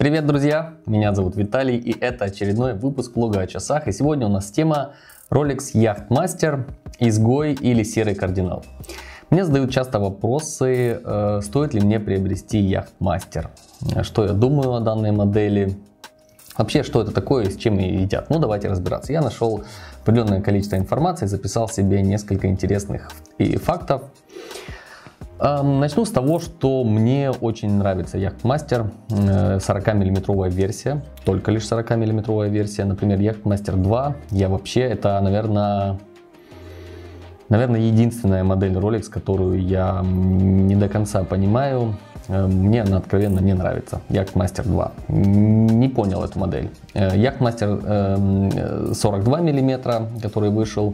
Привет, друзья! Меня зовут Виталий, и это очередной выпуск блога о часах. И сегодня у нас тема Rolex Yachtmaster, изгой или серый кардинал. Мне задают часто вопросы, стоит ли мне приобрести Yachtmaster, что я думаю о данной модели, вообще что это такое и с чем ее едят. Ну давайте разбираться. Я нашел определенное количество информации, записал себе несколько интересных фактов. Начну с того, что мне очень нравится Yachtmaster, 40-мм версия, только лишь 40-мм версия. Например, Yachtmaster 2, это, наверное, единственная модель Rolex, которую я не до конца понимаю. Мне она откровенно не нравится, Yachtmaster 2. Не понял эту модель. Yachtmaster 42 мм, который вышел,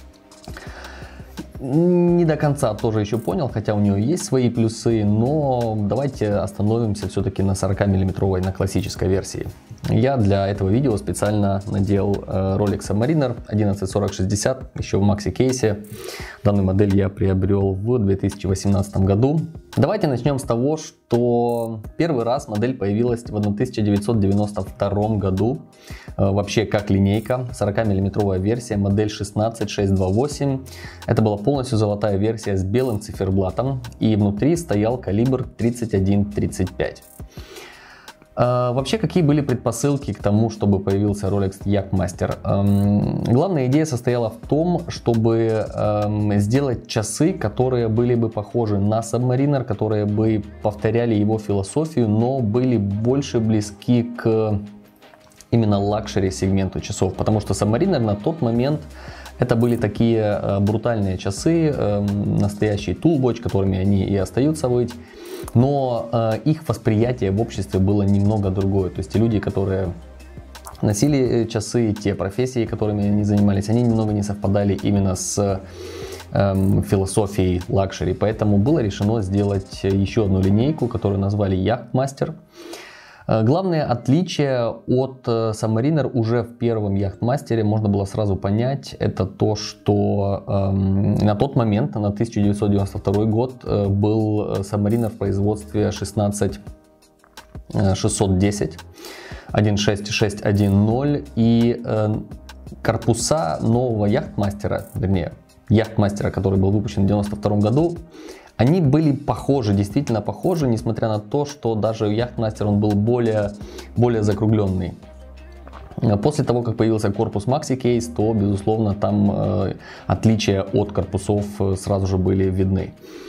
не до конца тоже еще понял, хотя у нее есть свои плюсы, но давайте остановимся все-таки на 40-мм, на классической версии. Я для этого видео специально надел Rolex Submariner 114060, еще в макси-кейсе. Данную модель я приобрел в 2018 году. Давайте начнем с того, что первый раз модель появилась в 1992 году. Вообще как линейка, 40-мм версия, модель 16628. Это была полностью золотая версия с белым циферблатом, и внутри стоял калибр 31-35. Вообще, какие были предпосылки к тому, чтобы появился Rolex Yachtmaster? Главная идея состояла в том, чтобы сделать часы, которые были бы похожи на Submariner, которые бы повторяли его философию, но были больше близки к именно лакшери сегменту часов, потому что Submariner на тот момент это были такие брутальные часы, настоящий toolwatch, которыми они и остаются быть, но их восприятие в обществе было немного другое. То есть те люди, которые носили часы, те профессии, которыми они занимались, они немного не совпадали именно с философией лакшери. Поэтому было решено сделать еще одну линейку, которую назвали Yachtmaster. Главное отличие от Submariner уже в первом Yachtmaster можно было сразу понять, это то, что на тот момент, на 1992 год, был Submariner в производстве 16610, 16610, и корпуса нового Yachtmaster, вернее, Yachtmaster, который был выпущен в 1992 году, они были похожи, действительно похожи, несмотря на то, что даже Yachtmaster он был более закругленный. После того, как появился корпус MaxiCase, то, безусловно, там отличия от корпусов сразу же были видны.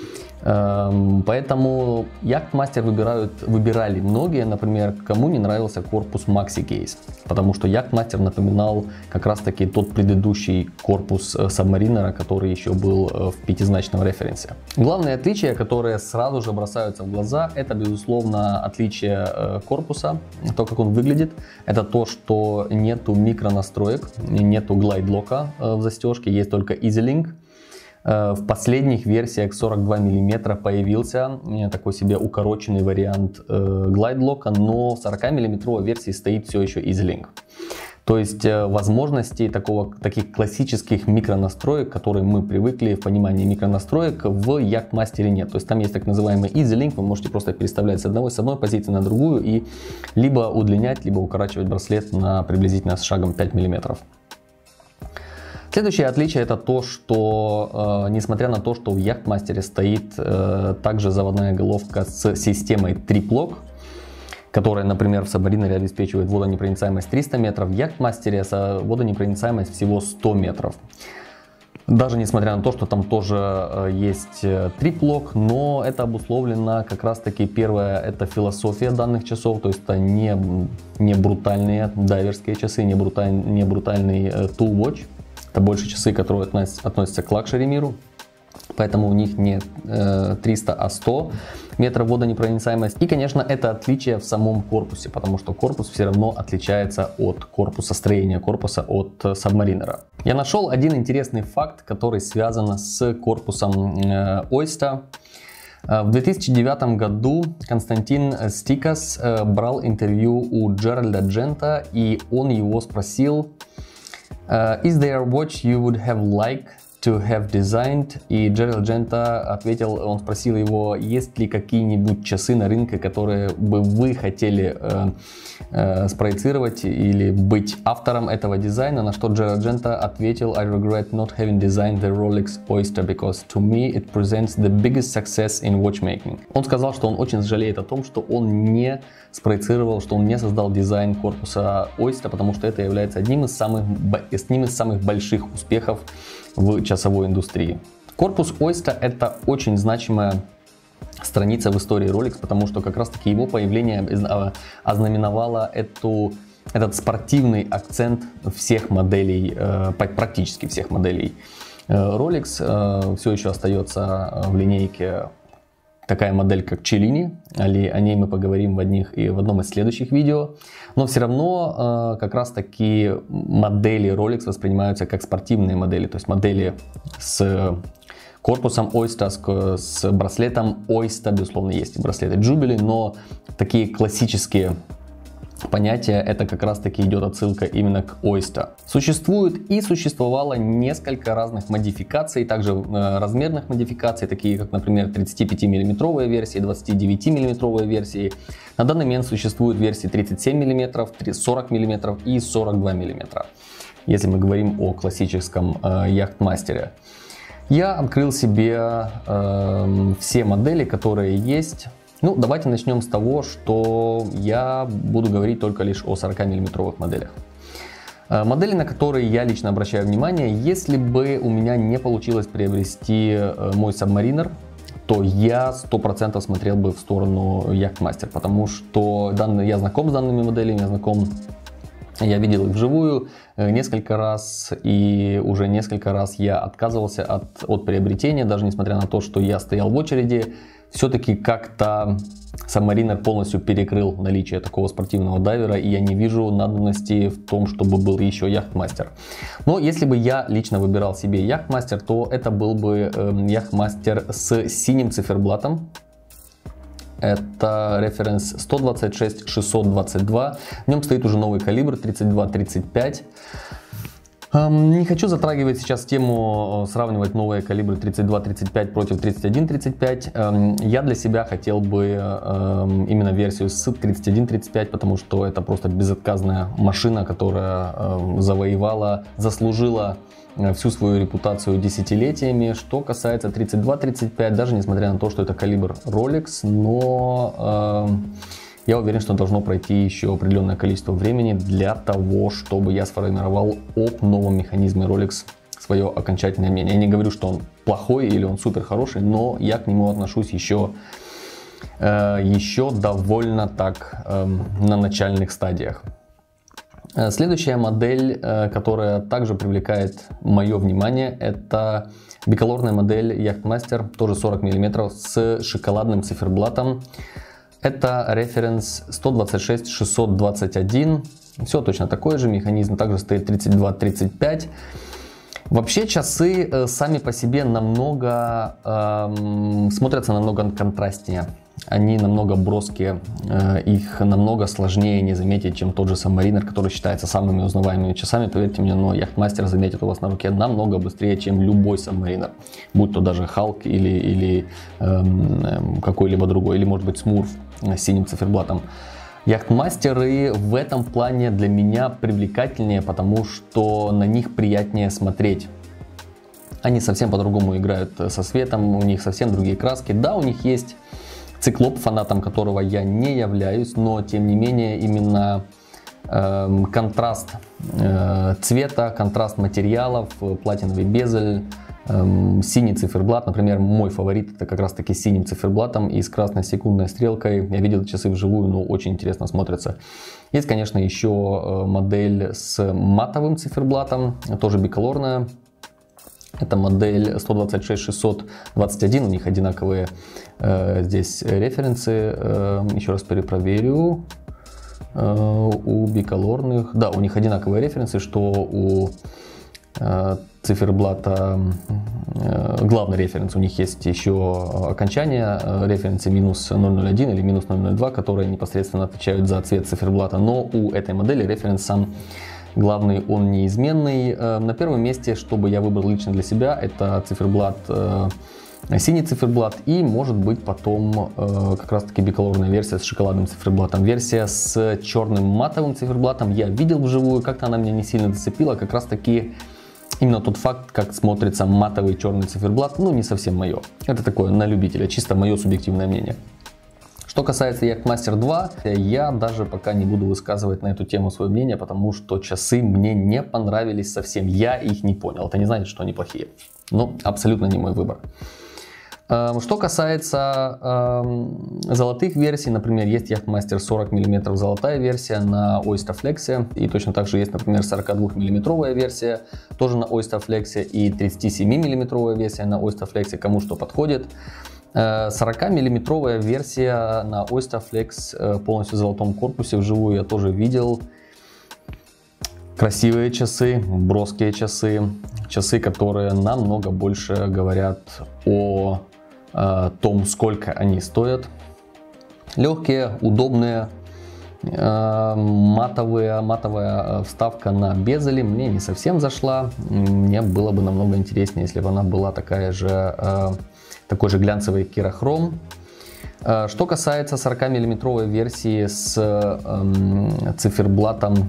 Поэтому Yachtmaster выбирали многие, например, кому не нравился корпус MaxiCase, потому что Yachtmaster напоминал как раз таки тот предыдущий корпус Submariner, который еще был в пятизначном референсе. Главные отличия, которые сразу же бросаются в глаза, это, безусловно, отличие корпуса, то, как он выглядит. Это то, что нету микронастроек, нету глайд-лока в застежке, есть только EasyLink. В последних версиях 42 мм появился такой себе укороченный вариант глайд-лока, но в 40-мм версии стоит все еще EasyLink. То есть возможностей таких классических микронастроек, к которым мы привыкли в понимании микронастроек, в Yachtmaster нет. То есть там есть так называемый EasyLink, вы можете просто переставлять с одной позиции на другую и либо удлинять, либо укорачивать браслет на приблизительно с шагом 5 мм. Следующее отличие это то, что несмотря на то, что в Yachtmaster стоит также заводная головка с системой Trip-Lock, которая, например, в Submariner обеспечивает водонепроницаемость 300 метров, в Yachtmaster водонепроницаемость всего 100 метров. Даже несмотря на то, что там тоже есть Trip-Lock, но это обусловлено как раз таки, первое, это философия данных часов, то есть это не брутальные дайверские часы, не брутальный toolwatch. Это больше часы, которые относятся к лакшери миру, поэтому у них не 300, а 100 метров водонепроницаемость. И, конечно, это отличие в самом корпусе, потому что корпус все равно отличается от корпуса, строения корпуса от Submariner. Я нашел один интересный факт, который связан с корпусом Oyster. В 2009 году Константин Стикас брал интервью у Джеральда Джента, и он его спросил: Is there a watch you would have liked to have designed? И Джеральд Джента ответил, он спросил его, есть ли какие-нибудь часы на рынке, которые бы вы хотели спроецировать или быть автором этого дизайна, на что Джеральд Джента ответил, I regret not having designed the Rolex Oyster because to me it presents the biggest success in watchmaking. Он сказал, что он очень жалеет о том, что он не спроецировал, что он не создал дизайн корпуса Oyster, потому что это является одним из самых больших успехов в часовой индустрии. Корпус Oyster — это очень значимая страница в истории Rolex, потому что как раз таки его появление ознаменовало этот спортивный акцент всех моделей, практически всех моделей Rolex. Все еще остается в линейке такая модель, как Cellini, о ней мы поговорим в одном из следующих видео. Но все равно как раз таки модели Rolex воспринимаются как спортивные модели, то есть модели с корпусом Oyster, с браслетом Oyster, безусловно, есть и браслеты Jubilee, но такие классические понятия, это как раз таки идет отсылка именно к Oyster. Существует и существовало несколько разных модификаций, также размерных модификаций, такие как, например, 35 мм версии, 29 мм версии. На данный момент существуют версии 37 мм, 40 мм и 42 мм, если мы говорим о классическом яхтмастере. Я открыл себе все модели, которые есть. Ну, давайте начнем с того, что я буду говорить только лишь о 40-мм моделях. Модели, на которые я лично обращаю внимание, если бы у меня не получилось приобрести мой Submariner, то я 100% смотрел бы в сторону Yachtmaster, потому что я знаком с данными моделями, я видел их вживую несколько раз, и уже несколько раз я отказывался от приобретения, даже несмотря на то, что я стоял в очереди. Все-таки как-то Submariner полностью перекрыл наличие такого спортивного дайвера, и я не вижу надобности в том, чтобы был еще Yachtmaster. Но если бы я лично выбирал себе Yachtmaster, то это был бы Yachtmaster с синим циферблатом. Это референс 126-622. В нем стоит уже новый калибр 32-35. Не хочу затрагивать сейчас тему, сравнивать новые калибры 32-35 против 31-35. Я для себя хотел бы именно версию с 31-35, потому что это просто безотказная машина, которая заслужила всю свою репутацию десятилетиями. Что касается 32-35, даже несмотря на то, что это калибр Rolex, но я уверен, что должно пройти еще определенное количество времени для того, чтобы я сформировал об новом механизме Rolex свое окончательное мнение. Я не говорю, что он плохой или он супер хороший, но я к нему отношусь еще довольно так на начальных стадиях. Следующая модель, которая также привлекает мое внимание, это биколорная модель Yachtmaster, тоже 40 мм с шоколадным циферблатом. Это референс 126-621. Все точно такой же, механизм также стоит 32-35. Вообще часы сами по себе смотрятся намного контрастнее. Они намного броские, их намного сложнее не заметить, чем тот же Submariner, который считается самыми узнаваемыми часами. Поверьте мне, но Yachtmaster заметит у вас на руке намного быстрее, чем любой Submariner. Будь то даже Hulk или какой-либо другой, или может быть Smurf с синим циферблатом. Яхтмастеры в этом плане для меня привлекательнее, потому что на них приятнее смотреть. Они совсем по-другому играют со светом, у них совсем другие краски. Да, у них есть циклоп, фанатом которого я не являюсь, но тем не менее именно контраст цвета, контраст материалов, платиновый безель, синий циферблат, например, мой фаворит это как раз таки с синим циферблатом и с красной секундной стрелкой. Я видел часы вживую, но очень интересно смотрятся. Есть, конечно, еще модель с матовым циферблатом, тоже биколорная. Это модель 126-621, у них одинаковые здесь референсы. Еще раз перепроверю. У биколорных, да, у них одинаковые референсы, что у циферблата главный референс, у них есть еще окончание, референсы минус 001 или минус 002, которые непосредственно отвечают за цвет циферблата, но у этой модели референс сам главный он неизменный. На первом месте, что бы я выбрал лично для себя, это циферблат, синий циферблат, и может быть потом как раз таки биколорная версия с шоколадным циферблатом. Версия с черным матовым циферблатом я видел вживую, как-то она меня не сильно зацепила, как раз таки именно тот факт, как смотрится матовый черный циферблат, ну не совсем мое. Это такое на любителя, чисто мое субъективное мнение. Что касается Yachtmaster 2, я даже пока не буду высказывать на эту тему свое мнение, потому что часы мне не понравились совсем, я их не понял. Это не значит, что они плохие, но абсолютно не мой выбор. Что касается золотых версий, например, есть Yachtmaster 40 мм золотая версия на Oyster Flex, и точно так же есть, например, 42 мм версия тоже на Oyster Flex, и 37 мм версия на Oyster Flex, кому что подходит. 40-миллиметровая версия на Oyster Flex полностью в золотом корпусе вживую я тоже видел. Красивые часы, броские часы, часы, которые намного больше говорят о том, сколько они стоят. Легкие, удобные, матовая вставка на безели мне не совсем зашла. Мне было бы намного интереснее, если бы она была такой же глянцевый керахром. Что касается 40-миллиметровой версии с циферблатом,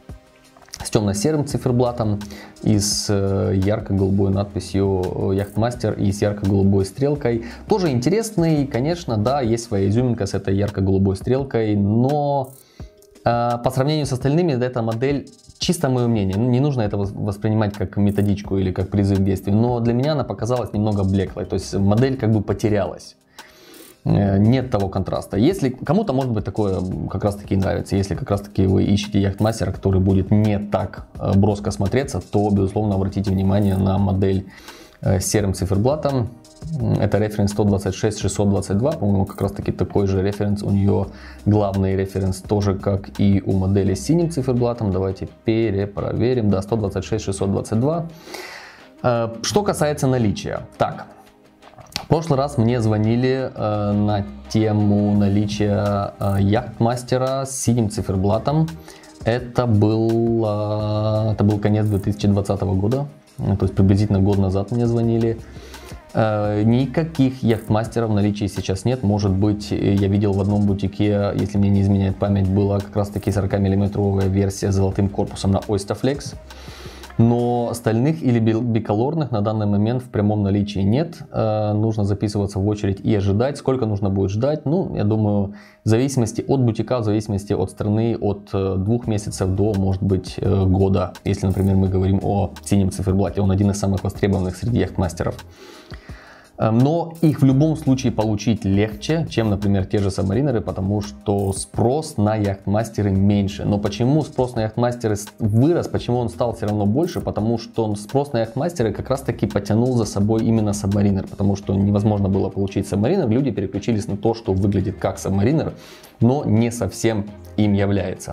с темно-серым циферблатом и с ярко-голубой надписью Yachtmaster и с ярко-голубой стрелкой, тоже интересный, конечно, да, есть своя изюминка с этой ярко-голубой стрелкой, но по сравнению с остальными, эта модель, чисто мое мнение, не нужно это воспринимать как методичку или как призыв к действию, но для меня она показалась немного блеклой, то есть модель как бы потерялась. Нет того контраста. Если кому-то, может быть, такое как раз таки нравится, если как раз таки вы ищете Yachtmaster, который будет не так броско смотреться, то, безусловно, обратите внимание на модель с серым циферблатом. Это референс 126-622, по-моему, как раз таки такой же референс. У нее главный референс тоже, как и у модели с синим циферблатом. Давайте перепроверим. Да, 126-622. Что касается наличия. Так, в прошлый раз мне звонили на тему наличия Yachtmaster с синим циферблатом. Это был конец 2020 года, то есть приблизительно год назад мне звонили. Никаких Yachtmaster в наличии сейчас нет. Может быть, я видел в одном бутике, если мне не изменяет память, была как раз таки 40-миллиметровая версия с золотым корпусом на Oyster Flex. Но остальных или биколорных на данный момент в прямом наличии нет. Нужно записываться в очередь и ожидать. Сколько нужно будет ждать? Ну, я думаю, в зависимости от бутика, в зависимости от страны, от 2 месяцев до, может быть, года. Если, например, мы говорим о синем циферблате, он один из самых востребованных среди яхтмастеров. Но их в любом случае получить легче, чем, например, те же Submarinerы, потому что спрос на яхтмастеры меньше. Но почему спрос на яхтмастеры вырос, почему он стал все равно больше? Потому что спрос на яхтмастеры как раз таки потянул за собой именно Submariner, потому что невозможно было получить Submariner, люди переключились на то, что выглядит как Submariner, но не совсем им является.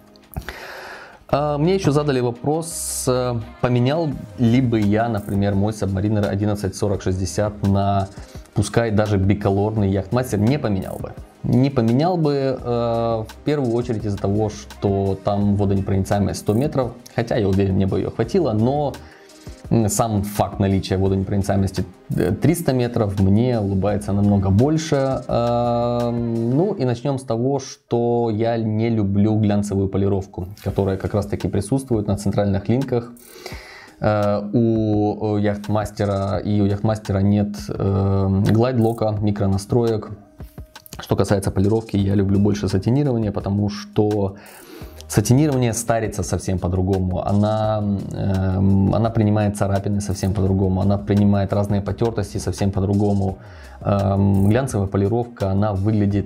Мне еще задали вопрос, поменял ли бы я, например, мой Submariner 1140-60 на, пускай даже биколорный яхтмастер. Не поменял бы. Не поменял бы в первую очередь из-за того, что там водонепроницаемость 100 метров, хотя я уверен, мне бы ее хватило, но сам факт наличия водонепроницаемости 300 метров мне улыбается намного больше. Ну и начнем с того, что я не люблю глянцевую полировку, которая как раз таки присутствует на центральных линках. У яхтмастера и у яхтмастера нет глайд-лока, микронастроек. Что касается полировки, я люблю больше сатинирование, потому что сатинирование старится совсем по-другому, она принимает царапины совсем по-другому, она принимает разные потертости совсем по-другому. Глянцевая полировка, она выглядит,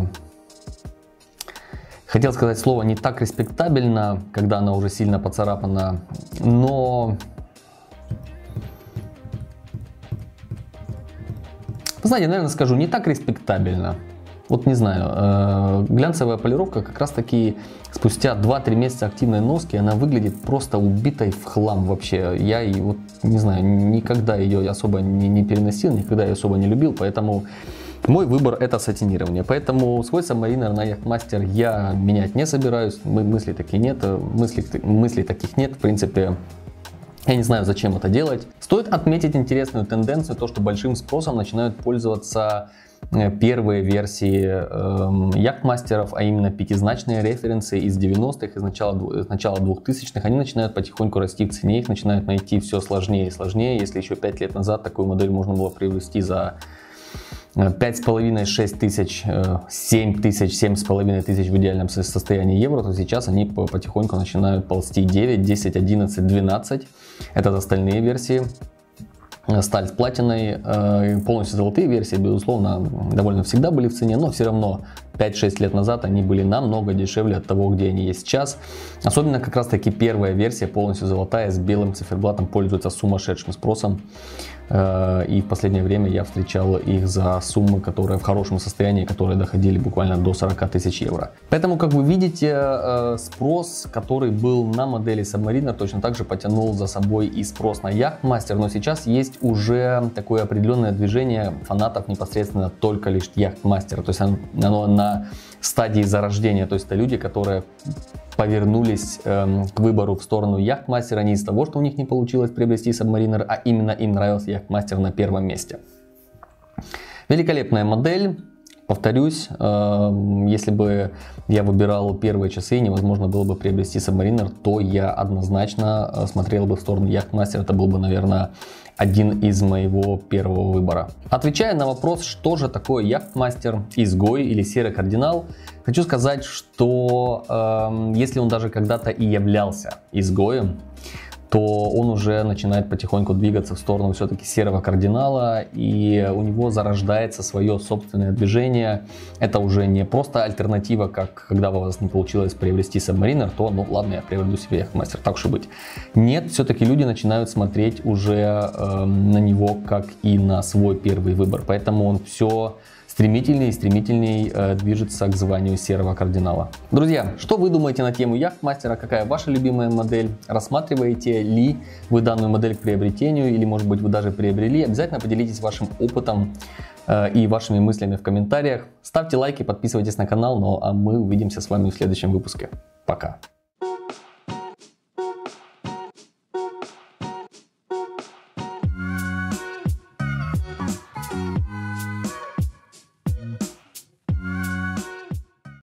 хотел сказать слово, не так респектабельно, когда она уже сильно поцарапана, но, вы знаете, наверное, скажу, не так респектабельно. Вот не знаю, глянцевая полировка как раз таки спустя 2-3 месяца активной носки, она выглядит просто убитой в хлам вообще. Я вот не знаю, никогда ее особо не переносил, никогда ее особо не любил, поэтому Мой выбор это сатинирование, поэтому свой Submariner на Yachtmaster я менять не собираюсь, мыслей таких нет, мыслей таких нет, в принципе. Я не знаю, зачем это делать. Стоит отметить интересную тенденцию, то что большим спросом начинают пользоваться первые версии яхтмастеров, а именно пятизначные референсы из 90-х, из начала 2000-х, они начинают потихоньку расти в цене, их начинают найти все сложнее и сложнее. Если еще 5 лет назад такую модель можно было приобрести за 5,5-6 тысяч, 7 тысяч, 7,5 тысяч в идеальном состоянии евро, то сейчас они потихоньку начинают ползти 9, 10, 11, 12. Это остальные версии. Сталь с платиной, полностью золотые версии, безусловно, довольно всегда были в цене, но все равно 5-6 лет назад они были намного дешевле от того, где они есть сейчас. Особенно как раз таки первая версия, полностью золотая, с белым циферблатом, пользуется сумасшедшим спросом. И в последнее время я встречал их за суммы, которые в хорошем состоянии, которые доходили буквально до 40 тысяч евро. Поэтому, как вы видите, спрос, который был на модели Submariner, точно так же потянул за собой и спрос на Yachtmaster. Но сейчас есть уже такое определенное движение фанатов непосредственно только лишь Yachtmaster. То есть оно на стадии зарождения. То есть это люди, которые повернулись к выбору в сторону Yachtmaster не из того, что у них не получилось приобрести Submariner, а именно им нравился Yachtmaster на первом месте. Великолепная модель. Повторюсь, если бы я выбирал первые часы, невозможно было бы приобрести Submariner, то я однозначно смотрел бы в сторону Yachtmaster. Это был бы, наверное, один из моего первого выбора. Отвечая на вопрос, что же такое Yachtmaster, изгой или серый кардинал, хочу сказать, что если он даже когда-то и являлся изгоем, то он уже начинает потихоньку двигаться в сторону все-таки серого кардинала, и у него зарождается свое собственное движение. Это уже не просто альтернатива, как когда у вас не получилось приобрести Submariner, то ну ладно, я приобрету себе Yachtmaster, так уж и быть. Нет, все-таки люди начинают смотреть уже на него как и на свой первый выбор, поэтому он все стремительнее и стремительнее движется к званию серого кардинала. Друзья, что вы думаете на тему Yachtmaster? Какая ваша любимая модель? Рассматриваете ли вы данную модель к приобретению или, может быть, вы даже приобрели? Обязательно поделитесь вашим опытом и вашими мыслями в комментариях. Ставьте лайки, подписывайтесь на канал, ну а мы увидимся с вами в следующем выпуске. Пока!